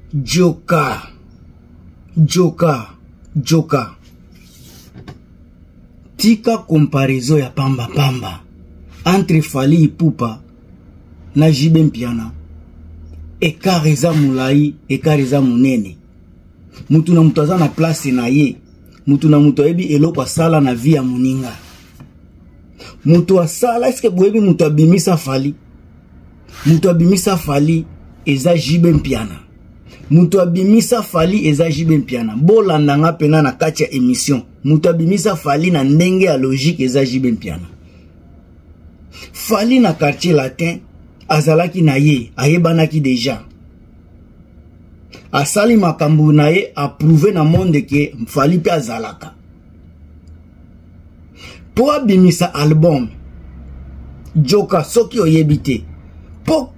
Joka. Tika comparaison ya pamba entre Fally Ipupa na JB Mpiana. Ekareza mulai, ekareza munene. Mutu na mutu aza na place na ye. Mutu na mutu ebi eloko asala na vie ya muninga. Mutu asala, eske boebi mutu abimisa Fally? Mutu abimisa Fally eza JB Mpiana. Mutu abimisa Fally eza JB Mpiana. Bolanda nga pena na kati ya émission. Mutu abimisa Fally na ndenge ya logique eza JB Mpiana. Fally na quartier latin azalaki na ye, ayebanaki deja. Asali makambu na ye approuvé na monde ke Fally pe azalaka. Po abimisa album Joka soki oyebite. Po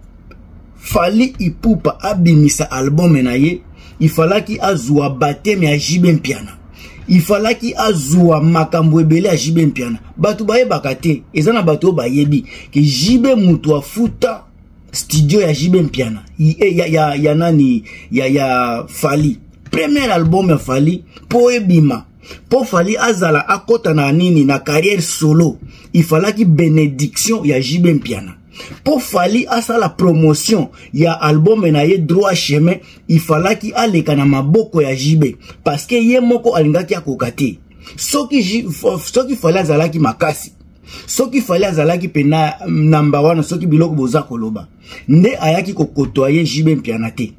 Fally Ipupa abimisa album na ye, ifalaki azwa bateme ya JB Mpiana. Ifalaki azwa makambu ebele ya JB Mpiana. Batu baye bakate, ezana batu bayebi ke JB mutu afuta studio ya JB Mpiana. Ya nani ya Fally. Premier album ya Fally po ebima. Po Fally azala akota na nini na carrière solo. Ifalaki bénédiction ya JB Mpiana. Po Fally asala promotion ya album na ye droit chemin, ifalaki aleka na maboko ya JB parce que ye moko alingaki akokate. Soki Fally azalaki makasi, soki Fally azalaki pena number 1, soki biloko boza koloba nde ayaki kokotoye JB Mpiana te.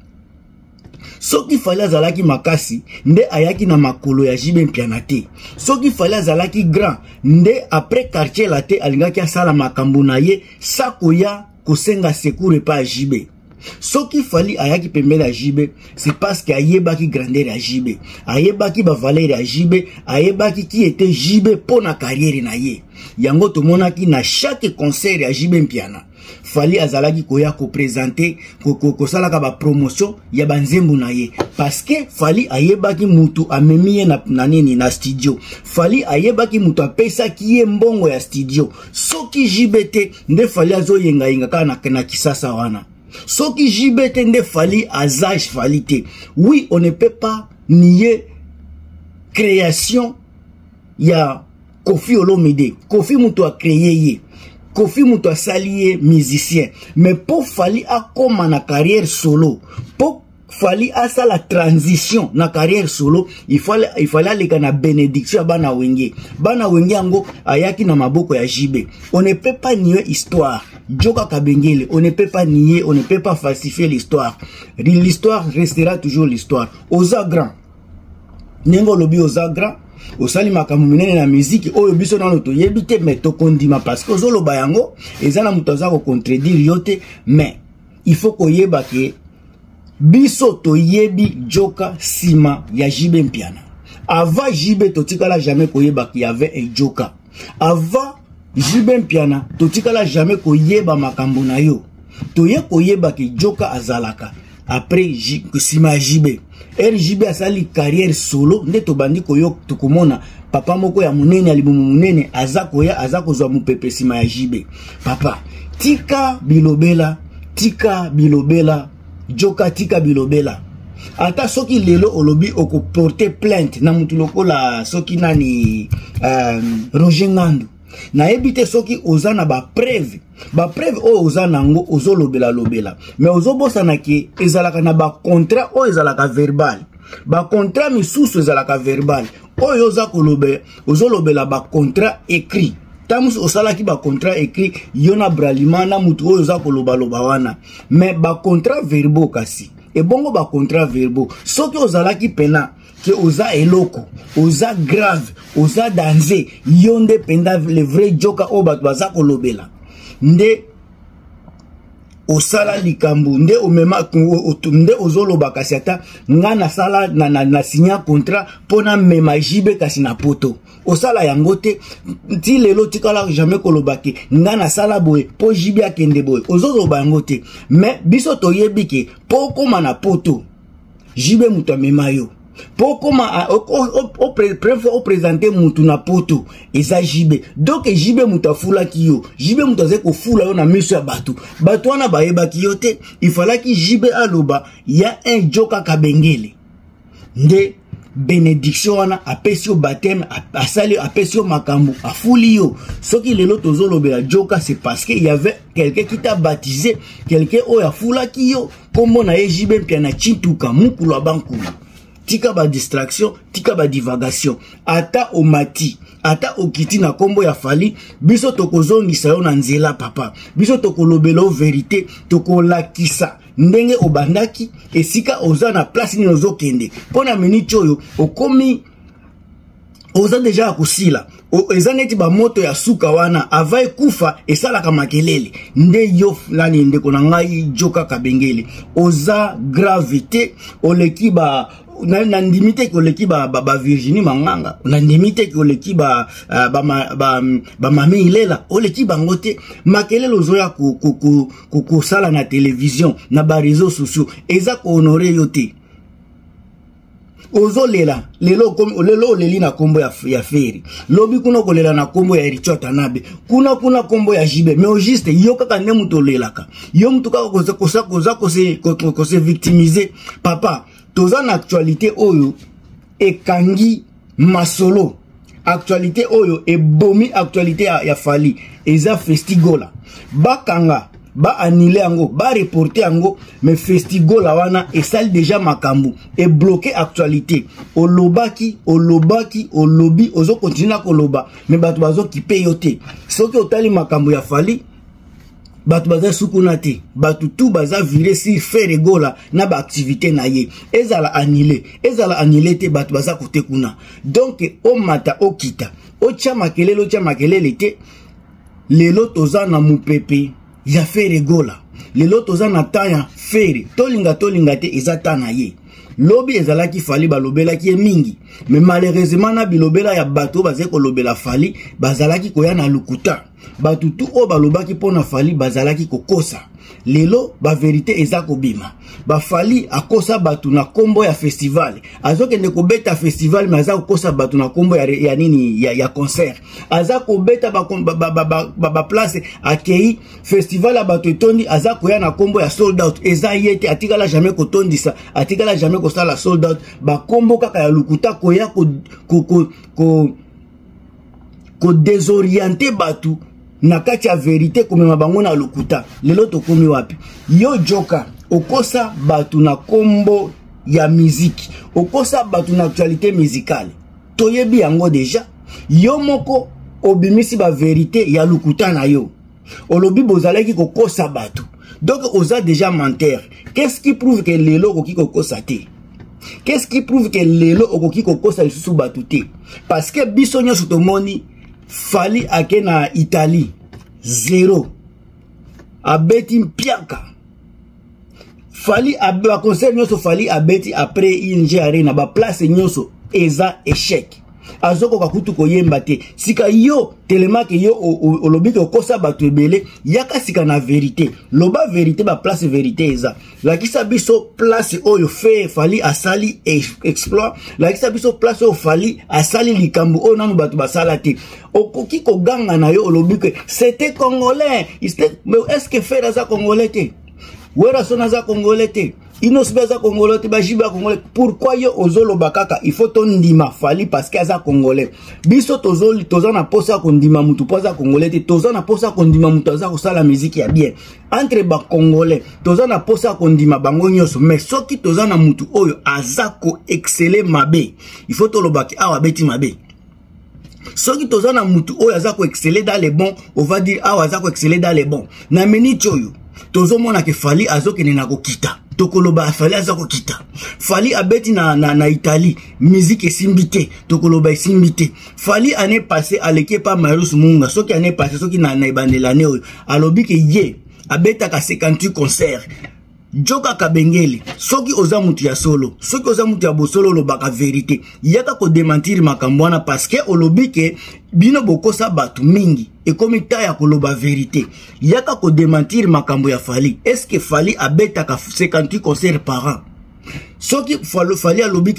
Soki Fally azalaki makasi nde ayaki na makolo ya JB Mpiana te. Soki Fally azalaki grand nde après quartier la te alingaki asala makambu na ye sakoya kosenga secours pa JB. Soki Fally ayaki pembele ya JB, c'est parce que ayebaki grandeur ya JB, ayebaki ba valeur ya JB, ayebaki qui était JB pour na carrière na ye. Yango tomonaki na chaque concert ya JB Mpiana. Fally azalaki koya ko présenter ko salaka ba promotion ya banzembu na ye parce que Fally ayebaki mutu amemiye na nini na studio. Fally ayebaki mutu apesa kiye mbongo ya studio. Soki JBT nde Fally azoyenga yenga kana na kisasa wana. Soki JBT nde Fally azage Fally te. Oui, on ne peut pas nier création ya Koffi Olomide. Koffi mutu a créé ye. Koffi mutu a salié musicien. Mais pour Fally a comme na carrière solo, pour Fally a sa la transition na carrière solo, il fallait aller na bénédiction bana wenge. Bana wenge ango ayaki na maboko ya JB. On ne peut pas nier histoire. Joka Kabengele, on ne peut pas nier, on ne peut pas falsifier l'histoire. L'histoire restera toujours l'histoire. Oza grand. Nengo lobi oza grand. Osali makambu minene na musique oyo biso na loto yebite meto kondima parce que ozolo bayango ezana mutaza ko contredire yote, mais il faut koyeba ke biso to yebi Joka sima ya JB Mpiana. Avant JB totikala jamais koyeba ki y avait un Joka. Avant JB Mpiana totikala jamais koyeba makambu na yo. Toye koyeba ki Joka azalaka après sima JB. RJB asali carrière solo nde tobandi koyo tukumona papa moko ya munene alibumu munene azako zwa mupepe sima ya JB. Papa tika bilobela Joka tika bilobela. Ata soki lelo olobi oko porter plainte na mutu lokola soki nani Roger Ngandu. Na ebite soki ozana ba preuve o ozana ngo ozolobela lobela, mais ozobosa na ke ezalaka na ba contrat o ezalaka verbal, ba contrat misusu ezalaka verbal o yoza kolobe ozolobela ba contrat écrit. Tamus osalaki ba contrat écrit yona bralimana mutu o yoza koloba loba wana, mais ba contrat verbaux kasi et bongo ba contrat verbaux soki ozalaki pena que oza eloko, oza grave, oza danger, yonde penda le vrai Joka o batu baza kolobela. Nde osala likambu, nde omema nde ozoloba kasi ata nga na sala na signa contrat pona mema JB kasi na poto. Osala yango te, ti lelo tikala jamais kolobaki nga na sala boye po JB akende boye. Ozoloba yango te, mais biso toyebi ke po koma na poto JB mutu amema yo. Pokoma au présenter mutu na poto eza jibe. Donc jibe muta fula kiyo. Jibe muta zeko fula yo na miso ya batu. Batu wana baeba kiyote. Il fallait ki jibe aloba ya un Joka Kabengele. Nde bénédiction wana apesi yo baptême asali apesi yo makambo afuli yo. Soki lelo tozolobela Joka, c'est parce qu'il y avait quelqu'un qui t'a baptisé, quelqu'un oya fula kiyo kombo na ye jibe mpia na chintuka mukulu abankulu. Tika ba distraction, tika ba divagation. Ata omati, ata okiti na kombo ya fali, biso tokozongisa yo na nzela papa. Biso tokolobela vérité, tokolakisa ndenge obandaki esika oza na place ni ozokende. Pona minute oyo okomi oza deja akusila. Eza neti ba moto ya suka wana avai kufa esalaka makelele. Nde yo lani ndeko na ngai Joka Kabengele. Oza gravité oleki ba nandimite koleki ba Virginie Manganga, nandimite koleki ba Mame Ilela, oleki bangote makelele ozoya ko sala na télévision na ba réseaux sociaux eza ko honorer yote. Ozo lela lelo leli na kombo ya feri lobi kuna kolela na kombo ya Richard Tanabe kuna kombo ya jibe mais au juste yo kaka ne muto lelaka yo muto kaka ko se victimiser papa. Toza na actualité oyo ekangi masolo, actualité oyo ebomi actualité ya fali eza festigola bakanga ba annulé yango ba reporter yango mais festigola wana esali déjà makambu et bloqué actualité olobaki olobi ozo continuer koloba mais batu bazo kipe yote soki otali makambu ya fali batu baza sukuna te batu tout baza viré sur faire gola na ba activité na ye ezala annulé te batu baza kote kuna donc o mata o kita o tia makelele te lelo toza na mupepe ya faire gola lelo toza na tanya faire tolinga te eza tana ye lobi ezalaki fali balobela ki mingi mais malheureusement na bilobela ya bato bazeko lobela fali bazalaki koya na lukuta batu tu o balobaki pona fali bazalaki kokosa lelo ba vérité eza kobima ba fali akosa batu na kombo ya festival azokende kobeta festival mais aza kokosa batu na kombo ya nini ya concert aza kobeta ba place akei festival ya batu etondi aza koya na kombo ya sold out eza yete atikala jamais kotondisa atikala jamais kosala sold out ba kombo kaka ya lukuta koya ko désorienter batu na kati ya vérité komema bango na lukuta lelo tokomi wapi yo Joka okosa batu na kombo ya musique okosa batu na actualité musicale toyebi yango déjà yo moko obimisi ba vérité ya lukuta na yo olobi bozalaki kokosa batu donc oza déjà menteur. Qu'est-ce qui prouve que lelo okoki kokosa te? Qu'est-ce qui prouve que lelo okoki kokosa lisusu batu te? Parce que biso nyonso tomoni fali ake na Italie 0 abeti mpiaka fali ba concert nyonso fali abeti après inje arena ba place nyonso eza échec azoko kakutu koyemba te sika yo telemake yo olobiki okosa batu ebele yaka sika na vérité loba vérité ba place vérité eza lakisa biso place oyo fe fali asali exploit lakisa biso place oyo fali asali likambu oyo nanu batu basala te okoki koganga na yo olobiki c'était congolais mais est-ce que fait aza congolais te wera sona za congolais te Inos beza congolais te bajiba congolais. Pourquoi yo ozolo bakaka il faut ton ndima fali parce que aza congolais. Biso tozoli tozana posa kondima mutu posa congolais te tozana posa kondima mutu aza kosala musique ya bien. Entre ba congolais tozana posa kondima bango nyonso mais soki tozana mutu oyo aza ko exceller mabe. Il faut to lobaki awa beti mabe. Soki tozana mutu oyo aza ko exceller dans les bons, on va dire awa aza ko exceller dans les bons. Na meni choyo tozo mona ke fali azokene na kokita tokoloba fali azako kita fali abeti na Italie musique esimbité tokoloba esimbité fali année passée aleke pa Marius Munga soki année passée soki na ibandela ne oyo alobi ke ye abeta ka 58 concert Joka Kabengele soki oza mutu ya solo soki oza mutu ya bosolo lo baka vérité yaka ko démentir makambo wana parce que olobi ke bino bokosa batu mingi et comme ta ya koloba vérité yaka ko démentir makambo ya fali est-ce que fali abeta ka 58 concerts par an soki fali alobi ke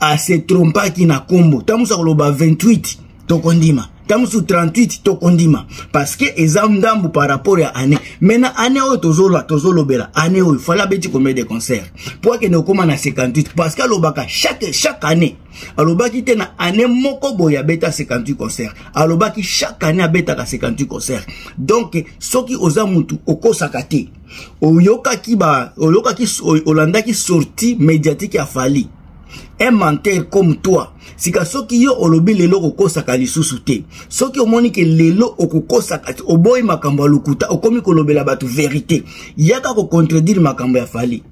se trompaki na kombo tamusa koloba 28 tokondima tamusu 38 tokondima parce que ezamdambu par rapport à année maintenant année oyo tozolobela année oyo fala beti combien de concerts pour que ne koma na 58 parce que alobaka chaque année alobaki te na année moko boya beta 58 concerts alobaki chaque année abeta ka 58 concerts donc soki oza mutu okosaka te oyokaki olandaki sortie médiatique ya Fally un menteur comme toi sika soki yo olobi lelo okosaka lisusu te soki omoni ke lelo okosaka oboyi makambo ya lukuta okomi kolobela batu vérité yaka ko contredire makambo ya Fally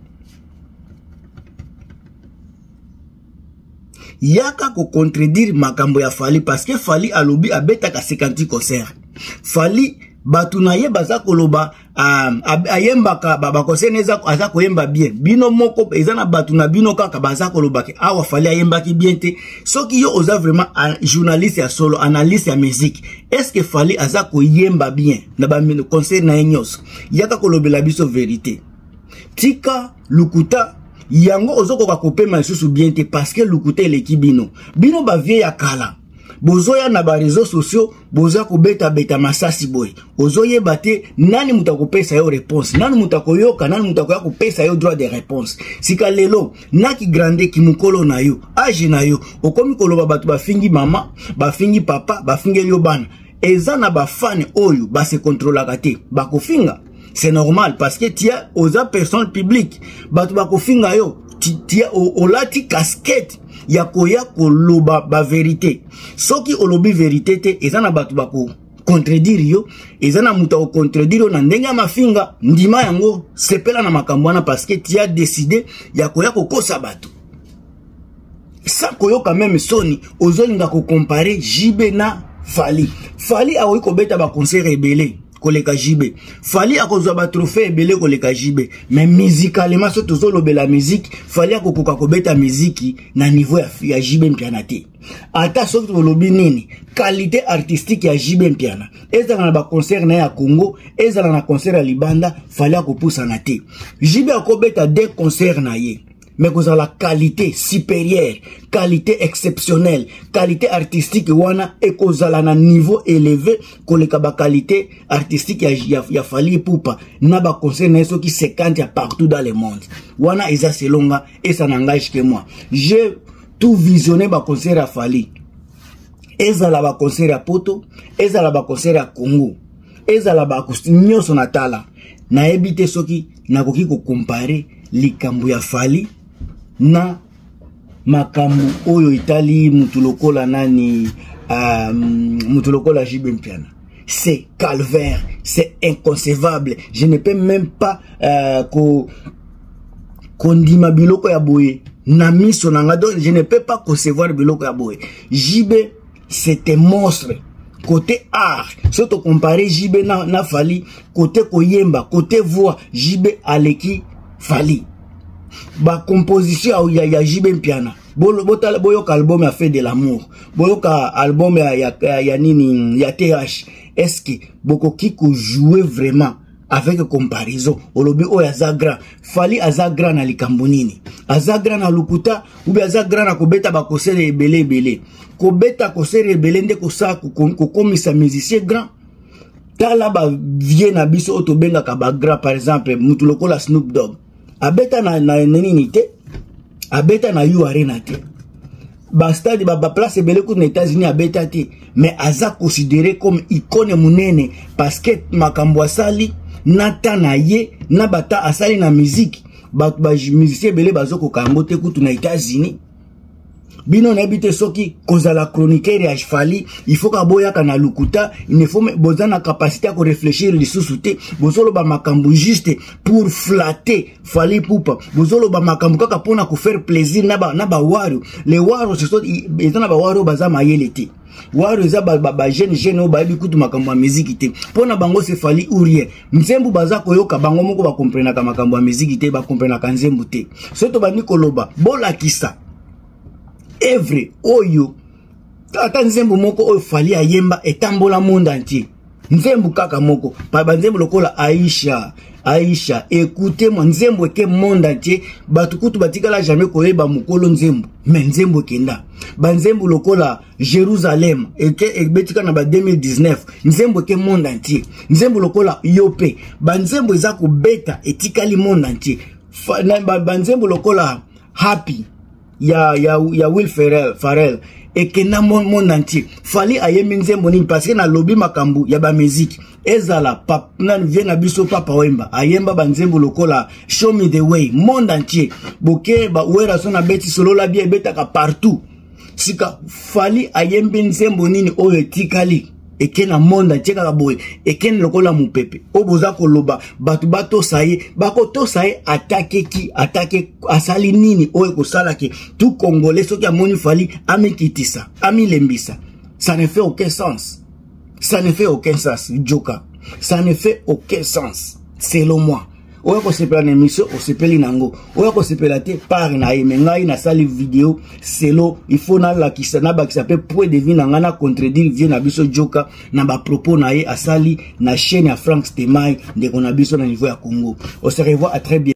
yaka ko contredire makambo ya Fally parce que Fally alobi abeta ka 58 concerts Fally batu na ye baza koloba ayembaka bakosene aza koyemba bien bino moko eza na batu na bino kaka baza koloba ke awa Fally ayembaki bien te soki yo oza vraiment journaliste ya solo analyste ya musique est-ce que Fally aza koyemba bien na ba concert na nyos yaka kolobela biso vérité tika lukuta yango ozoko kopema lisusu bien te parce que lukuta eleki bino ba vie ya kala bozoya na ba réseaux sociaux boza ko beta masasi boy ozoye bate nani mutako pesa yo réponse nani mutako yoka nani mutako ya ko pesa yo droit de réponse sika lelo naki grande ki mukolo na yo age na yo okomi koloba batu bafingi mama bafingi papa bafingi yo bana eza na ba fan oyo ba se contrôler te ba kofinga c'est normal parce que tia oza personne publique batu ba kofinga yo tia olati casquette ya koya koloba ba vérité soki olobi vérité te ezana batu bako contredire yo ezana muta o contredire na ndenga mafinga ndima yango sepela na makambwana parce que tu as décidé ya koya kokosa batu ça koyo quand même soni ozolinga ko comparer JB na Fally aoyi ko beta ba concert rebelle koleka JB Fally akozwa ba trophée ebele koleka JB mais musicalement so tozolobe la musique Fally akokoka kobeta musique na niveau ya JB mpiana te ata so tolobi nini qualité artistique ya JB mpiana ezala na ba concert na ya Congo ezala na concert ya Libanda Fally akopusa na te JB akobeta deux concerts na ye mais vous avez la qualité supérieure, qualité exceptionnelle, qualité artistique wana et vous avez un niveau élevé que la qualité artistique ya Fally Ipupa na ba concert na qui 50 partout dans le monde. Wana eza selonga et ça n'engage que moi. J'ai tout visionné ba concert à Fally. Ezala ba concert à Poto, ezala ba concert à Congo. Ezala ba nyoso natala. Na ebite soki na koki ko comparer likambo ya Fally na makambu oyo itali mutulokola nani mutulokola JB mpiana. C'est calvaire, c'est inconcevable. Je ne peux même pas kondima biloko ya boye na miso nanga donc je ne peux pas concevoir biloko ya boye. JB c'est un monstre. Côté art, si tu compares JB na Fally, côté koyemba, côté voix, JB aleki Fally. Ba composition ya JB mpiana boyoka album ya Fait de l'amour boyoka album ya nini ya TH est-ce que bokoki ko jouer vraiment avec comparaison olobi o ya zagra Fally azagra na likambo nini azagra na lukuta ubi azagra na kobeta ba kosere ebele kobeta kosere ebele nde kosa ko komisa musicien grand tala ba vie na biso otobenga ka ba grand par exemple mutu lokola Snoop Dogg abeta na nini te abeta na yu arena te ba stade ba place ebele ku na États-Unis abeta te mais aza considéré comme icône munene parce que makambo asali nata na ye na bata asali na musique ba musicien ebele bazoko kango te kutu na États-Unis bino na bité soki kozala chroniqueur ya Fally il faut ka boya kana lukuta il faut bozana capacité à réfléchir lisusu te bozolo ba makambo juste pour flatter Fally Ipupa bozolo ba makambo kaka pona ko faire plaisir na ba waro les waro c'est ça ezana ba waro bazama yelete waro eza ba jeune ba bikutu makambo ya musique te pona bango c'est Fally ou rien nzembu baza koyoka bango moko ba comprendre ka makambo ya musique te ba comprendre ka nzembu te soto ba nikoloba bola kisa Evre oyo ata nzembo moko oyo Fally ayemba etambola monde entier nzembo kaka moko pa banzembo lokola Aïcha, écoutez-moi, nzembo ke monde entier, batukutu batikala jamais koyeba mukolo nzembo, mais nzembo kenda. Banzembo lokola Jérusalem, et betika na ba 2019, nzembo ke monde entier. Nzembo lokola Yope, banzembo ezako beta etikali monde entier. Banzembo lokola Happy, ya Will Ferrell, et kena monde entier. Fali ayemi nzembo nini parce que na lobby makambu ya ba musique. Ezala pap nan vient biso papa wemba ayemba banzembo lokola Show Me The Way monde entier boke ba wera sona beti solo la bien betaka partout sika fali ayembe nzembo nini oyo etikali ekena monde entier kaka boy ekena lokola mupepe oboza koloba batu bato saye bako to saye attaque asali nini oyo kosala ke tout congolais soki amoni fali amikitisa amilembisa. Ça ne fait aucun sens. Ça ne fait aucun sens, Joka. Ça ne fait aucun sens. Selon moi. Oya ko sepela na émission, o sepeli nango. Oya ko sepela te par na emengai na sali vidéo, selo, il faut na la kisana ba qui s'appelle point de vue na ngana contredire vie na biso Joka na ba propos na ye asali na chaîne ya Frank Stemai de konabiso na niveau ya Congo. On se revoit à très bientôt.